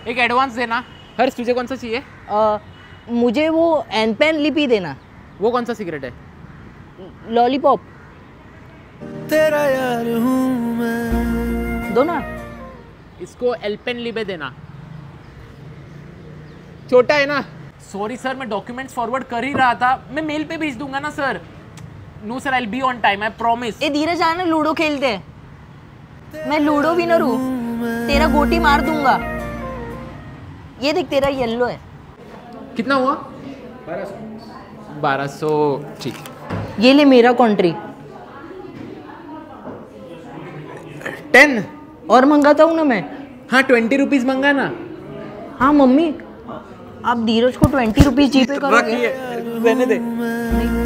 एक एडवांस देना। हर्ष तुझे कौन सा चाहिए? मुझे वो एन पेन लिपी देना। वो कौन सा सिगरेट है? लॉलीपॉप तेरा यार हूँ मैं। दो ना। इसको एल्पेन लिबे देना। छोटा है ना। सॉरी सर, मैं डॉक्यूमेंट्स फॉरवर्ड कर ही रहा था, मैं मेल पे भेज दूंगा ना sir. No sir, I will be on time, I promise. ए धीरज आना, लूडो खेलते हैं। मैं लूडो विनर हूँ, तेरा गोटी मार दूंगा। ये देख तेरा येलो है। कितना हुआ? 1200। ठीक। ये ले मेरा कंट्री। 10 और मंगाता हूँ ना मैं। हाँ 20 रुपीज मंगा ना। हाँ मम्मी, आप धीरज को 20 रुपीज जीपे करोगे? रहने दे। नहीं।